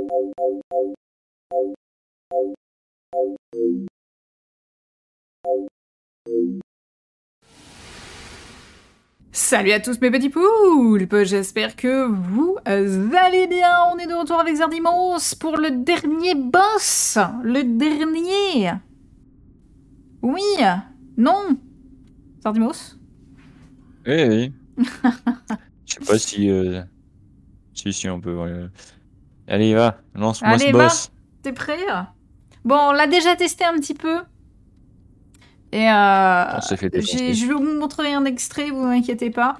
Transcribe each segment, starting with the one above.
Salut à tous mes petits poulpes, j'espère que vous allez bien. On est de retour avec Zardimos pour le dernier boss. Le dernier. Oui. Non. Zardimos. Oui. Je sais pas si... Si on peut... Allez, va, lance-moi ce boss. T'es prêt? Bon, on l'a déjà testé un petit peu. Et On s'est fait défoncer. je vais vous montrer un extrait, vous inquiétez pas.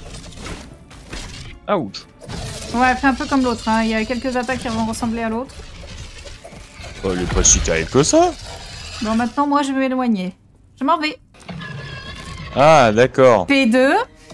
Ouch. Ouais, fait un peu comme l'autre, hein. Il y a quelques attaques qui vont ressembler à l'autre. Oh, il est pas si terrible que ça. Bon, maintenant, moi, je vais m'éloigner. Je m'en vais. Ah, d'accord. P2.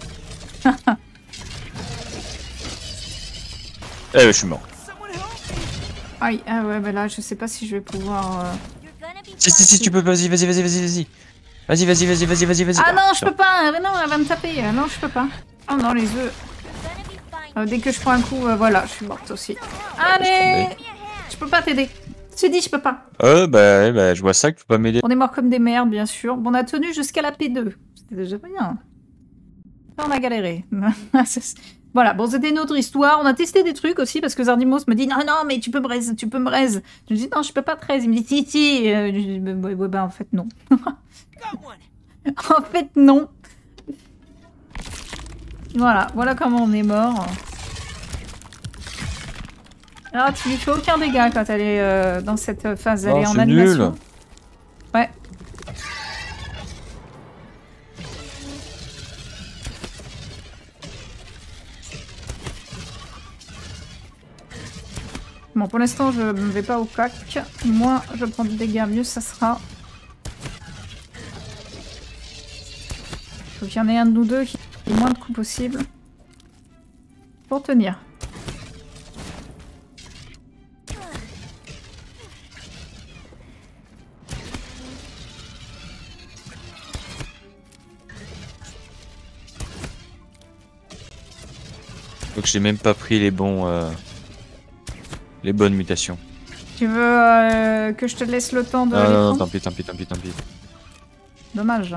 Je suis mort. Aïe, ah ouais, bah là, je sais pas si je vais pouvoir... Si, tu peux, vas-y. Vas-y. Ah non, je peux pas, non, elle va me taper, non, je peux pas. Oh non, les œufs. Dès que je prends un coup, voilà, je suis morte aussi. Allez, je peux pas t'aider. Je te dis, je peux pas. Bah, je vois ça que tu peux pas m'aider. On est mort comme des merdes, bien sûr. Bon, on a tenu jusqu'à la P2. C'était déjà pas bien. Là, on a galéré. Voilà, bon, c'était une autre histoire. On a testé des trucs aussi parce que Zardimos me dit non, mais tu peux me raise. Je lui dis non, je peux pas te raise. Il me dit si. Je dis bah, en fait, non. En fait, non. Voilà comment on est mort. Alors, tu lui fais aucun dégât quand elle est dans cette phase. Elle est en animation. Nul. Ouais. Bon, pour l'instant, je ne vais pas au cac. Moi, je prends des dégâts, mieux ça sera. Il faut qu'il y en ait un de nous deux qui ait le moins de coups possible. Pour tenir. Donc j'ai même pas pris les bons... Les bonnes mutations. Tu veux que je te laisse le temps de... Non, tant pis. Dommage.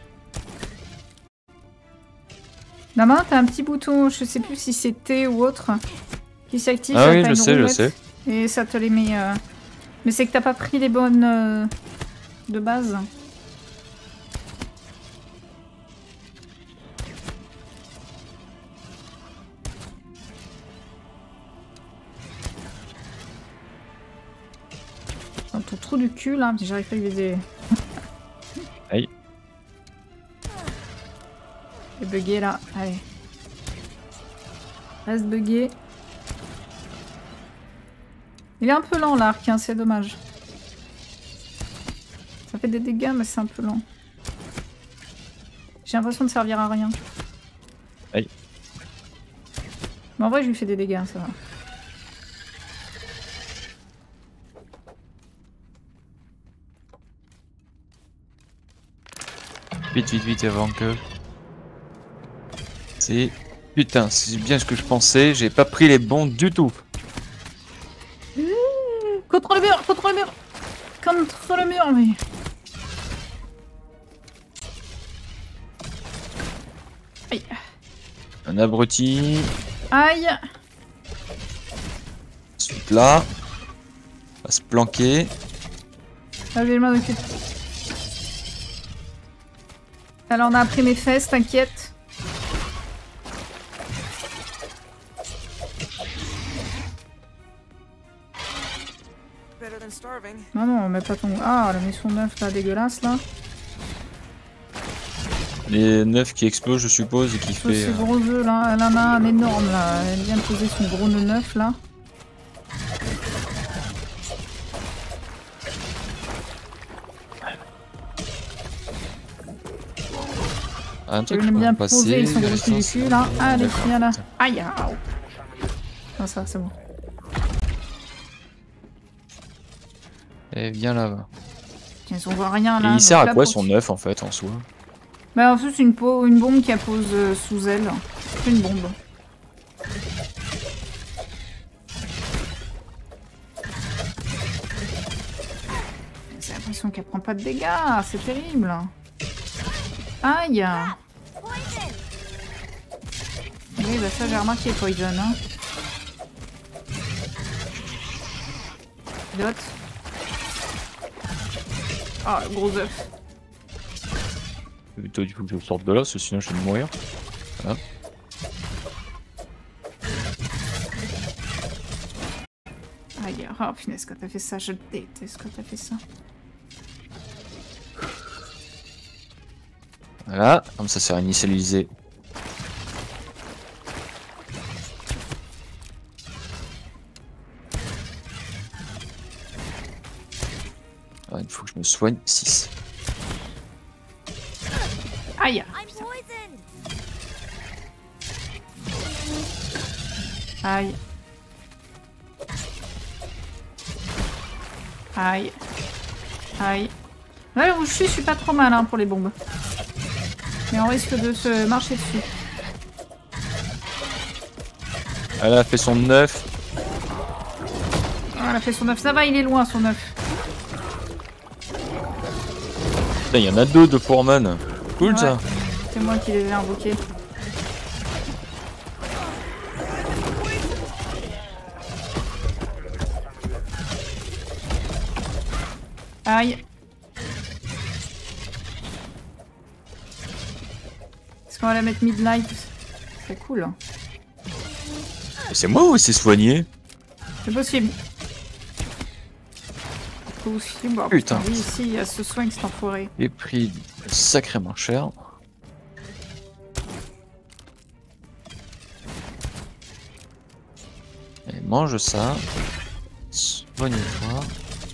La main, t'as un petit bouton, je sais plus si c'est T ou autre, qui s'active. Ah oui, je sais. Et ça te les met... Mais c'est que t'as pas pris les bonnes de base. Dans ton trou du cul là, j'arrive pas à lui viser. Aïe. Il est bugué là, allez. Reste bugué. Il est un peu lent l'arc, hein, c'est dommage. Ça fait des dégâts mais c'est un peu lent. J'ai l'impression de servir à rien. Aïe. Mais en vrai je lui fais des dégâts, ça va. Vite avant que... C'est... Putain, c'est bien ce que je pensais, j'ai pas pris les bons du tout. Contre le mur, mais... Aïe. Un abruti. Aïe. Ensuite là. On va se planquer. Ah, je vais m'en occuper. Alors on a pris mes fesses, t'inquiète. Non, on met pas ton... Ah, elle a mis son œuf là, dégueulasse là. Les 9 qui explosent, je suppose, et qui fait... Ce gros œuf là, elle en a un énorme là. Elle vient de poser son gros neuf là. Un truc que bien passer, poser, ils sont gros du cul là. Allez, viens là. Aïe, aïe. Ah, ça, c'est bon. Et viens là-bas. Ils on voit rien là. Et il sert à quoi son œuf en fait en soi? Bah en fait c'est une bombe qu'elle pose sous elle. C'est une bombe. j'ai l'impression qu'elle prend pas de dégâts, c'est terrible. Aïe. Oui, bah ça j'ai remarqué Poison. Hein. Pilote. Ah, gros œuf. Il faut que je sorte de là, sinon je vais mourir. Voilà. Aïe, oh punaise, quand t'as fait ça, je déteste quand t'as fait ça. Voilà, comme ça c'est réinitialisé. Alors, il faut que je me soigne. 6. Aïe. Aïe. Aïe. Aïe. Là où je suis pas trop mal hein, pour les bombes. Mais on risque de se marcher dessus. Elle a fait son 9. Oh, elle a fait son 9. Ça va, il est loin son 9. Putain, il y en a 2 de Foreman. Cool Ouais. ça. C'est moi qui les ai invoqués. Aïe. Est-ce qu'on va la mettre midlight? C'est cool. Hein. C'est moi ou c'est soigné? C'est possible. C'est possible. Oh, Putain. Oui, ici, il y a ce soin cet enfoiré. J'ai pris sacrément cher. Et mange ça. Soigne-toi.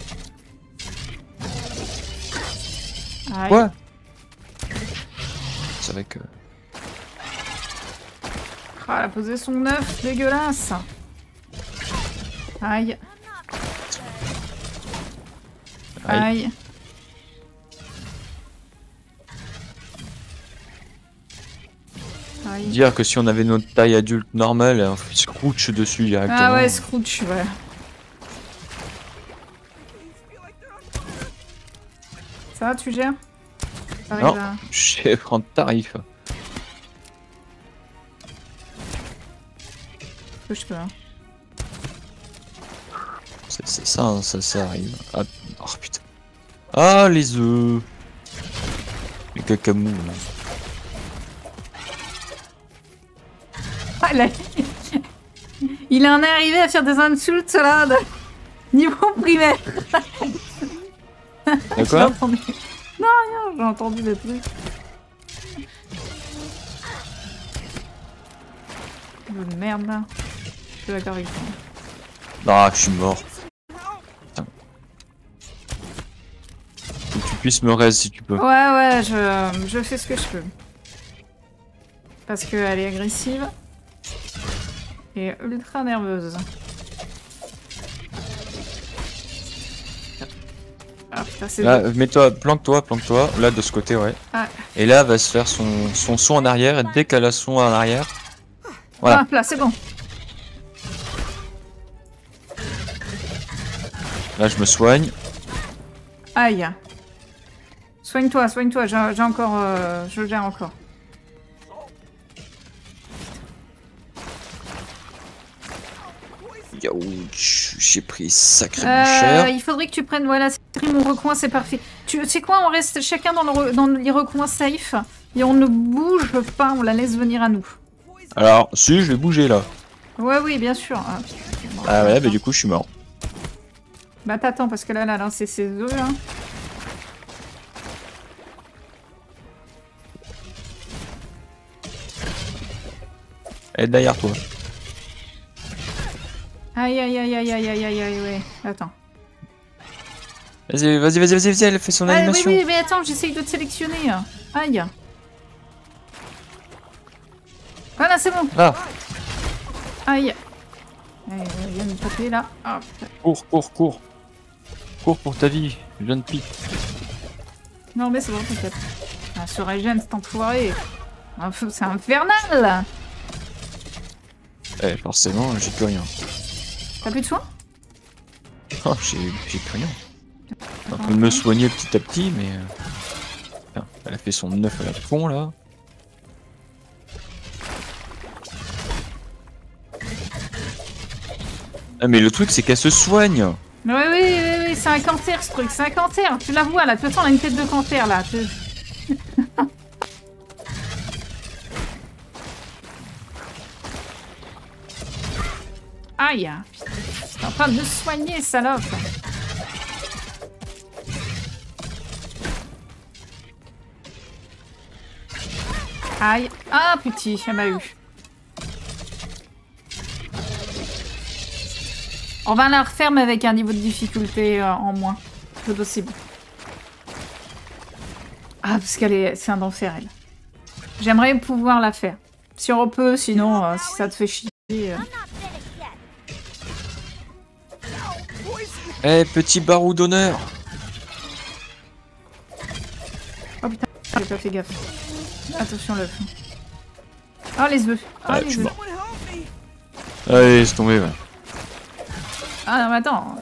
Aïe. Quoi? C'est vrai que... Ah, elle a posé son 9, dégueulasse. Aïe. Aïe. Aïe. Dire que si on avait notre taille adulte normale, on fait scrooch dessus directement. Ah ouais, Scrooge, ouais. Ça va, tu gères? T'arrives Non, à- je vais prendre tarif. que je peux, hein. C'est ça, hein, ça arrive. Ah, oh putain. Ah, les œufs. Les cacamous. Là. Ah, là... Il en est arrivé à faire des insultes là de niveau primaire. De J'ai quoi? entendu... Non, rien, j'ai entendu des trucs. De merde là. Je suis d'accord avec toi. Ah, je suis mort. Putain. Faut que tu puisses me raise si tu peux. Ouais, je fais ce que je peux. Parce qu'elle est agressive. Et ultra nerveuse. Ah putain, c'est... Là, mets-toi, planque-toi, là de ce côté, ouais. Ah. Et là, elle va se faire son saut en arrière, et dès qu'elle a son en arrière... Voilà. Ah, là, c'est bon. Là, je me soigne. Aïe. Soigne-toi, j'ai encore... je gère encore. Youch, j'ai pris sacrément cher. Il faudrait que tu prennes... Voilà, c'est pris mon recoin, c'est parfait. Tu sais quoi, on reste chacun dans les recoins safe. Et on ne bouge pas, on la laisse venir à nous. Alors, si, je vais bouger là. Ouais, oui, bien sûr. Ah ouais, bah du coup, je suis mort. Bah t'attends, parce que là, elle a lancé ses œufs, là. Elle est derrière toi. Aïe, aïe, aïe, aïe, aïe, aïe, aïe, aïe, ouais. Attends. Vas-y, elle fait son Ah, oui, animation. oui, mais attends, j'essaye de te sélectionner. Aïe. Voilà, c'est bon. Là, Aïe. Allez, viens me taper, là. Ah, putain. cours. Cours pour ta vie, jeune pite. Non, mais c'est bon, t'inquiète. Ah, se régène, cet enfoiré. Ah, c'est infernal. Eh, forcément, j'ai plus rien. T'as plus de soins? Oh, j'ai plus rien. Je suis en train de me soigner petit à petit, mais... Putain, elle a fait son 9 à la fond, là. Ah, mais le truc, c'est qu'elle se soigne. Oui, c'est un cancer, ce truc. C'est un cancer. Tu la vois, là. De toute façon, elle a une tête de cancer, là. Aïe. T'es en train de me soigner, salope. Aïe. Ah, petit, elle m'a eu. On va la refaire, mais avec un niveau de difficulté en moins. C'est possible. Ah, parce qu'elle est... C'est un enfer, elle. J'aimerais pouvoir la faire. Si on peut, sinon, si ça te fait chier... Eh, petit barou d'honneur. Oh putain, j'ai pas fait gaffe. Attention, l'œuf. Oh, les œufs. Oh, Ah, les je suis œufs. mort. Allez, laisse tomber, ouais. Ah non, mais attends.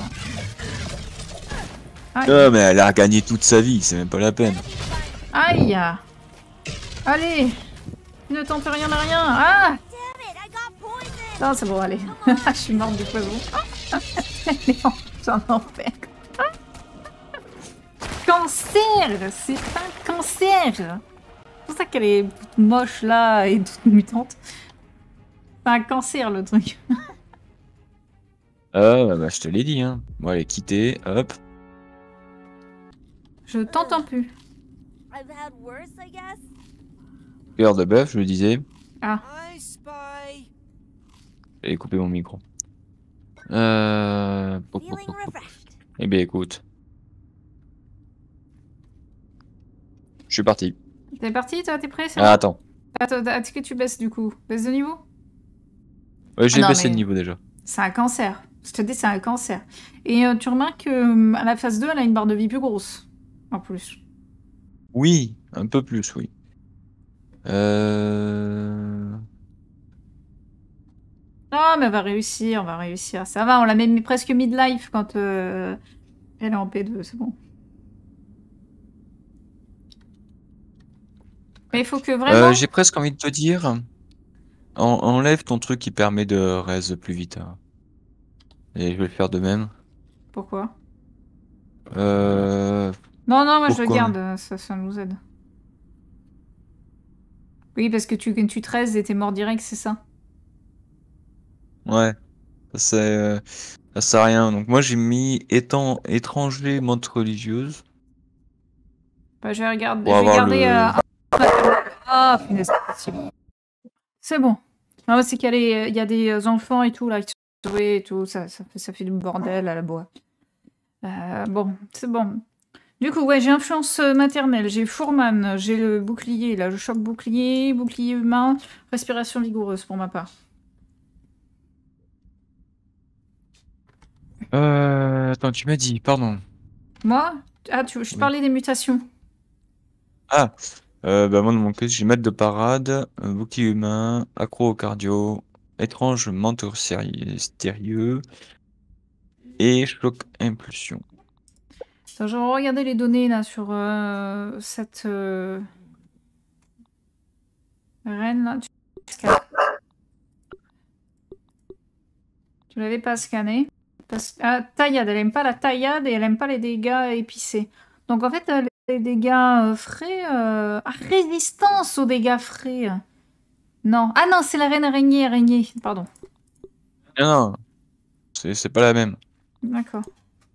Aïe. Ah, mais elle a regagné toute sa vie, c'est même pas la peine. Aïe. Allez. Ne tente rien à rien. Ah. Non, c'est bon, allez. Je suis morte du poison. J'en enfer. Cancer. C'est un cancer. C'est pour ça qu'elle est moche là et toute mutante. C'est un cancer le truc. Ah, bah, je te l'ai dit, hein. Bon, elle est quittée, hop. Je t'entends plus. Cœur de bœuf, je le disais. Ah. J'ai coupé mon micro. Eh bien, écoute. Je suis parti. T'es parti, toi, t'es prêt? Ah, attends. Attends, est-ce que tu baisses du coup? Baisse de niveau? Ouais, j'ai Ah non, baissé mais- le niveau déjà. C'est un cancer. Je te dis, c'est un cancer. Et tu remarques à la phase 2, elle a une barre de vie plus grosse. En plus. Oui, un peu plus, oui. Ah, mais on va réussir, on va réussir. Ça va, on l'a même mis presque midlife quand elle est en P2, c'est bon. Mais il faut que vraiment... J'ai presque envie de te dire, enlève ton truc qui permet de raise plus vite, hein. Et je vais le faire de même. Pourquoi? Euh, Non, moi je le Pourquoi? garde, ça nous aide. Oui, parce que tu 13 et t'es mort direct, c'est ça? Ouais, ça sert à rien. Donc moi j'ai mis étant étranger montre religieuse Bah, je vais regarder... pour Je vais avoir garder... le. Ah, punaise, c'est bon. C'est bon. Non, c'est il y a des enfants et tout, là, qui sont joués et tout, ça fait du bordel à la bois. Bon, c'est bon. Du coup, ouais, j'ai influence maternelle, j'ai Fourman, j'ai le bouclier, là, le choc bouclier, bouclier humain, respiration vigoureuse pour ma part. Attends, tu m'as dit, pardon. Moi? Ah, je Oui. parlais des mutations. Ah, bah moi de mon côté j'ai maître de parade, bouclier humain, accro au cardio, étrange menteur stérieux et choc impulsion. Attends, je vais regarder les données, là, sur cette reine, là. Tu l'avais pas scanné. Ah, taillade, elle aime pas la taillade et elle aime pas les dégâts épicés. Donc en fait, les dégâts frais... Ah, résistance aux dégâts frais. Non. Ah non, c'est la reine araignée, pardon. Non, c'est pas la même. D'accord.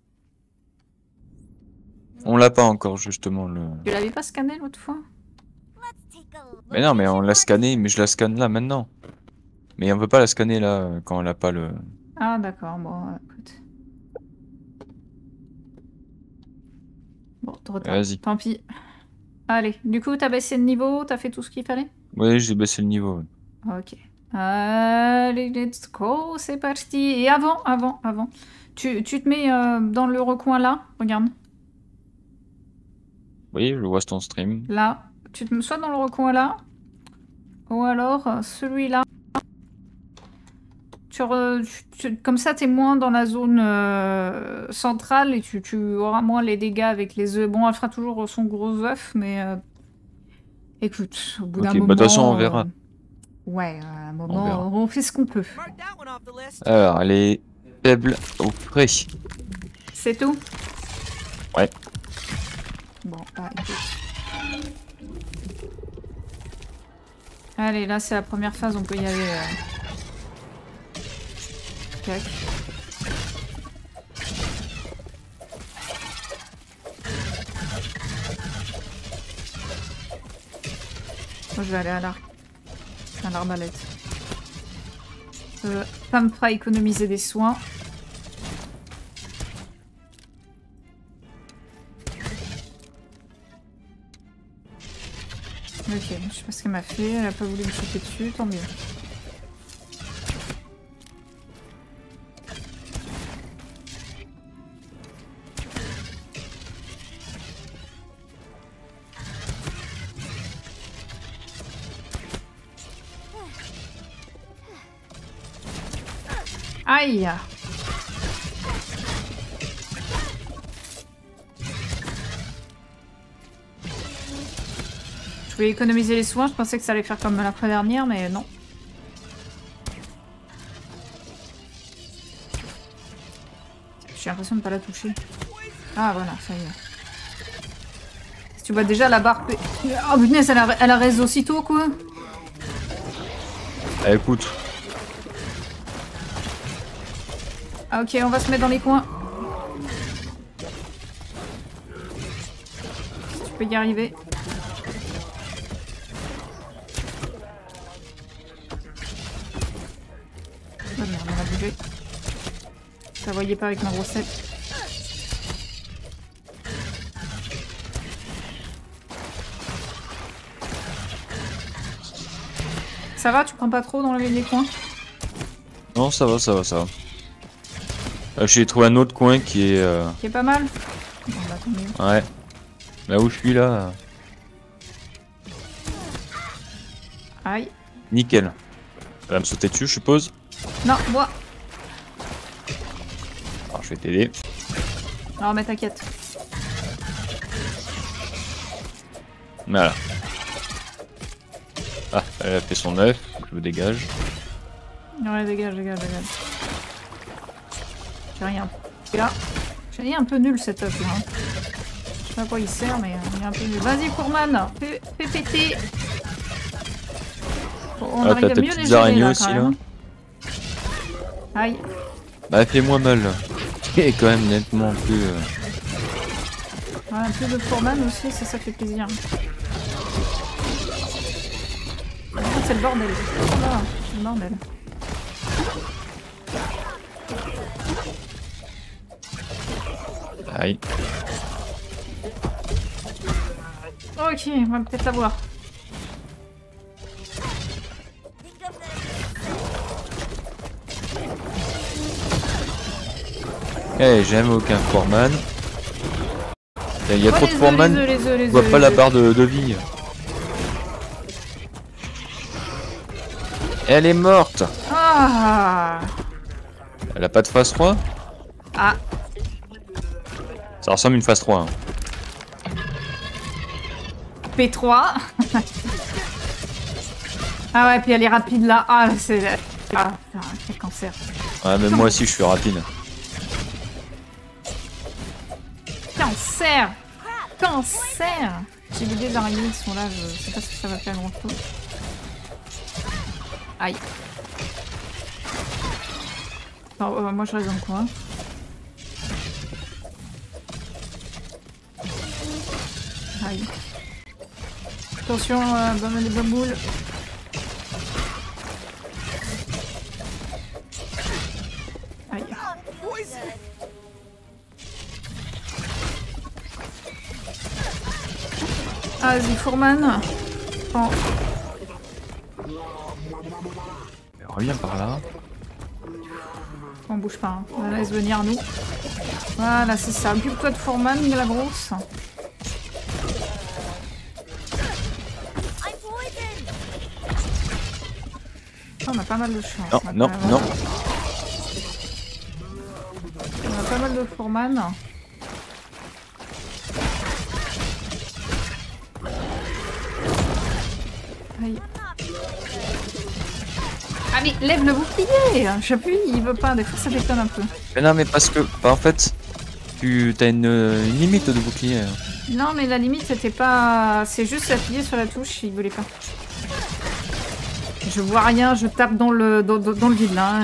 On l'a pas encore justement le. Tu l'avais pas scanné l'autre fois? Mais non, mais on l'a scanné, mais je la scanne là maintenant. Mais on peut pas la scanner là quand elle a pas le. Ah d'accord, bon, écoute. Bon, trop tard. Vas-y. Tant pis. Allez, du coup, t'as baissé le niveau, t'as fait tout ce qu'il fallait? Oui, j'ai baissé le niveau. Ok. Allez, let's go, c'est parti. Et avant. Tu te mets dans le recoin là, regarde. Oui, je vois ton stream. Là. Tu te mets soit dans le recoin là, ou alors celui-là. Comme ça, t'es moins dans la zone centrale et tu auras moins les dégâts avec les œufs. Bon, elle fera toujours son gros œuf, mais écoute, au bout d'un Ok, bah moment... de toute façon on verra. Ouais, à un On moment, verra. on fait ce qu'on peut. Alors, elle est faible au frais. C'est tout? Ouais. Bon, bah écoute. Allez, là c'est la première phase, on peut y aller. Tac. Moi je vais aller à l'arbalète. Ça me fera économiser des soins. Ok, je sais pas ce qu'elle m'a fait, elle a pas voulu me sauter dessus, tant mieux. Aïe! Je voulais économiser les soins, je pensais que ça allait faire comme la fois dernière, mais non. J'ai l'impression de ne pas la toucher. Ah voilà, ça y est. Si tu vois déjà la barre... Oh punaise, elle a raise aussitôt quoi. Ah, écoute. Ah ok, on va se mettre dans les coins. Si tu peux y arriver. Oh merde, on a bougé. Ça voyait pas avec ma grossette. Ça va, tu prends pas trop dans les coins? Non, ça va, ça va, ça va. J'ai trouvé un autre coin qui est... Qui est pas mal? Bon, bah, tant mieux. Ouais. Là où je suis là... Aïe. Nickel. Elle va me sauter dessus, je suppose. Non, moi. Alors je vais t'aider. Non, mais t'inquiète. Voilà. Ah, elle a fait son œuf, je le dégage. Ouais, dégage. J'ai rien. Et là, j'ai un peu nul cet œuf là. Hein. Je sais pas à quoi il sert, mais il est un peu nul. Vas-y, Fourman, fais péter. Bon, on Ah, arrive t'as à tes mieux les petites gérer araignées là, aussi quand là. même. Aïe. Bah fais-moi mal. Et quand même nettement plus... Ouais, un peu de Fourman aussi, ça fait plaisir. C'est le bordel. Oh là, c'est le bordel. Aïe. Ok, on va peut-être l'avoir. Eh, j'aime aucun foreman. Il y a Oh, trop de foreman, je vois pas la barre de vie. Elle est morte. Ah. Elle a pas de phase 3. Ah. Ça ressemble à une phase 3. Hein. P3. Ah ouais, puis elle est rapide là. Ah, c'est... Ah, quel cancer. Ouais, mais moi aussi je suis rapide. Cancer. Cancer. J'ai vu des araignées qui sont là, je sais pas si ça va faire grand chose. Aïe. Non, moi je reste dans le coin. Aïe. Attention, les bamboules. Aïe. Ah, vas-y, Fourman. Prends. Reviens par là. On bouge pas, hein. On la laisse venir nous. Voilà, c'est ça. Occupe-toi de Fourman, de la grosse. Oh, on a pas mal de chance. Non, non, non. pas mal de fourman. Aïe. Ah mais lève le bouclier! J'appuie, il veut pas, des fois ça déconne un peu. Mais non, mais parce que, bah, en fait, tu as une limite de bouclier. Non mais la limite c'était pas... C'est juste appuyer sur la touche, il voulait pas. Je vois rien, je tape dans le vide là.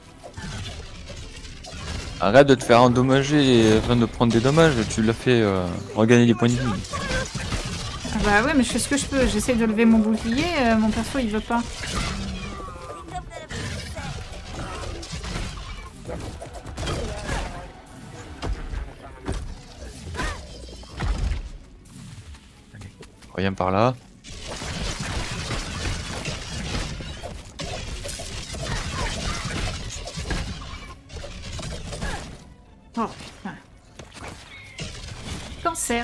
Arrête de te faire endommager afin de prendre des dommages, tu l'as fait regagner des points de vie. Ah bah ouais mais je fais ce que je peux, j'essaie de lever mon bouclier, mon perso il veut pas. Rien par là. Oh putain. Cancer.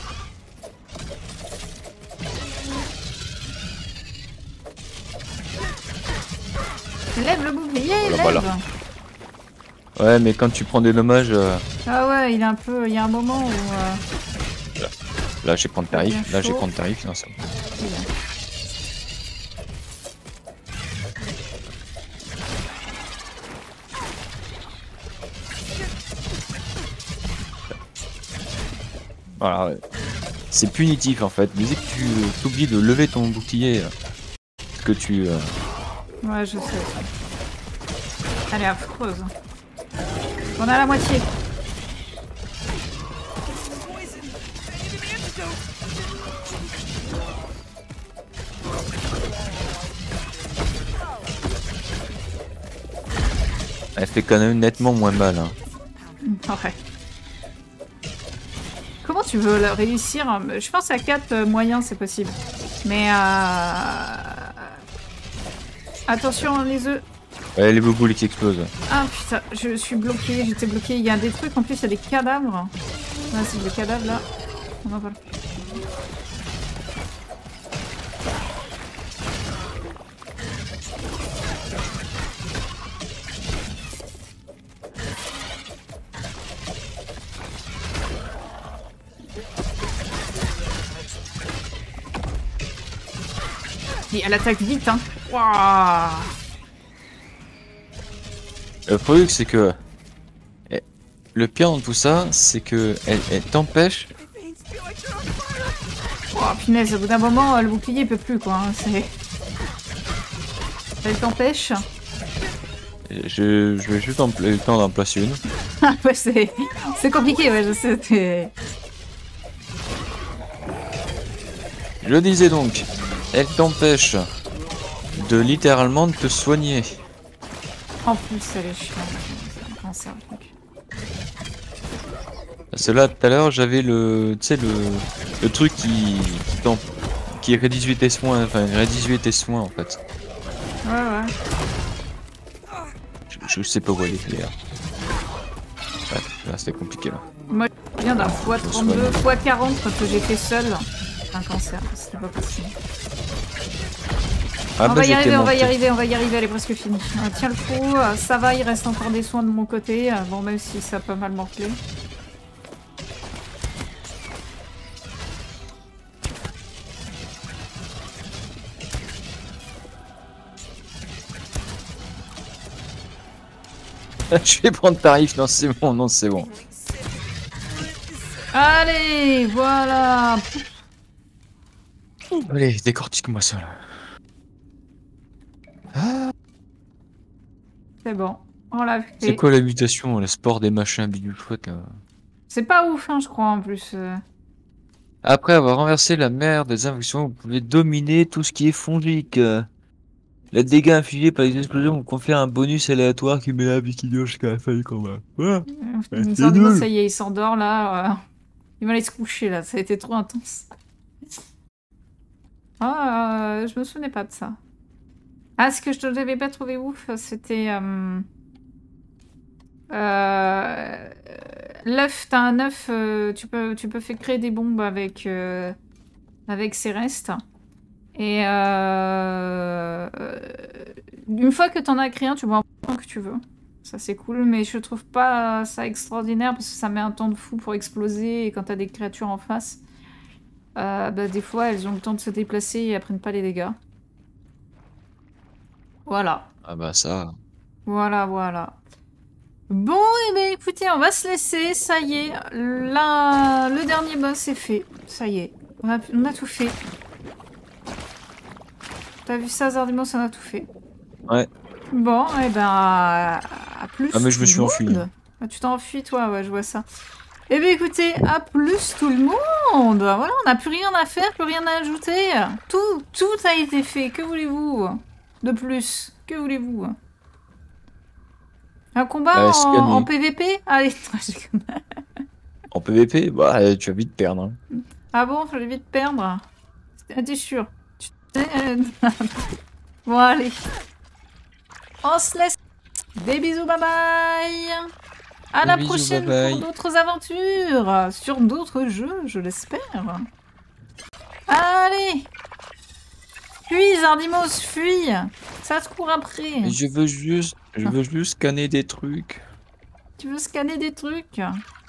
Lève le bouclier, lève. Voilà. Ouais, mais quand tu prends des dommages... Ah ouais, il est un peu... Il y a un moment où... Là, je vais prendre tarif. Là, je vais prendre tarif. Non, c'est bon. Voilà, ouais. C'est punitif en fait. Dès que tu oublies de lever ton bouclier, que tu... Ouais, je sais. Elle est affreuse. On a la moitié. Elle fait quand même nettement moins mal. Hein. Ouais. Comment tu veux le réussir? Je pense à 4 moyens, c'est possible. Mais attention les œufs. Ouais, les boboules qui explosent. Ah putain, je suis bloquée, j'étais bloquée. Il y a des trucs, en plus il y a des cadavres. Ouais, c'est des cadavres là. On en parle. Et elle attaque vite, hein. Waouh. Le truc, c'est que... Le pire dans tout ça, c'est que elle t'empêche... Oh punaise, au bout d'un moment, le bouclier il peut plus quoi. Hein. Elle t'empêche. Je vais juste le temps d'en placer une. Ouais, c'est compliqué, ouais, je sais. Je disais donc, elle t'empêche de littéralement te soigner. En plus, elle est chiante. C'est un cancer, le truc. Parce que là, tout à l'heure, j'avais le... Tu sais, le truc qui réduisait tes soins, enfin, réduisait tes soins, en fait. Ouais. Je sais pas où aller, d'ailleurs. Ouais, là, c'était compliqué, là. Moi, je viens d'un x32, x40 que j'ai fait seul. Un cancer, c'était pas possible. Ah, on va y arriver, elle est presque finie. Tiens le coup, ça va, il reste encore des soins de mon côté. Bon, même si ça a pas mal morflé. Je vais prendre tarif, non c'est bon, non c'est bon. Allez, voilà. Allez, décortique-moi ça là. Ah. C'est bon, on l'a fait. C'est quoi la mutation, le sport des machins bidule chouette là? C'est pas ouf, hein, je crois en plus. Après avoir renversé la mer des infections, vous pouvez dominer tout ce qui est fongique. Les dégâts infligés par les explosions vous confèrent un bonus aléatoire qui met la vie qui dure jusqu'à la fin du combat. Ouais. Ça y est, il s'endort là. Il va aller se coucher là, ça a été trop intense. Ah, je me souvenais pas de ça. Ah, ce que je n'avais pas trouvé ouf, c'était... l'œuf, t'as un œuf, tu peux faire créer des bombes avec, avec ses restes. Et une fois que t'en as créé un, tu vois un point que tu veux. Ça c'est cool, mais je trouve pas ça extraordinaire parce que ça met un temps de fou pour exploser et quand t'as des créatures en face, bah, des fois elles ont le temps de se déplacer et elles prennent pas les dégâts. Voilà. Ah bah ça. Voilà, voilà. Bon, et ben écoutez, on va se laisser, ça y est. Là, le dernier boss est fait. Ça y est, on a tout fait. T'as vu ça, Zardimos, on a tout fait. Ouais. Bon, et ben à plus. Ah mais je me tout suis le enfui. monde. Ah, tu t'es enfui, toi, ouais, je vois ça. Eh bien écoutez, à plus tout le monde. Voilà, on n'a plus rien à faire, plus rien à ajouter. Tout a été fait. Que voulez-vous de plus? Que voulez-vous? Un combat C'est en gagné. PVP? Allez. En PVP, bah tu vas vite perdre. Hein. Ah bon, je vais vite perdre. T'es sûr? Bon, allez. On se laisse. Des bisous, bye bye. À la Bisous, prochaine bye pour bye. d'autres aventures. Sur d'autres jeux, je l'espère. Allez. Fuis, Zardimos, fuis. Ça te court après. Mais je veux juste scanner des trucs. Tu veux scanner des trucs?